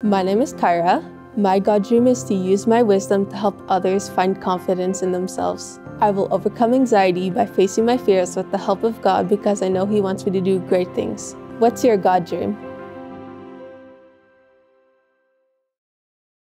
My name is Kyrah. My God dream is to use my wisdom to help others find confidence in themselves. I will overcome anxiety by facing my fears with the help of God because I know He wants me to do great things. What's your God dream?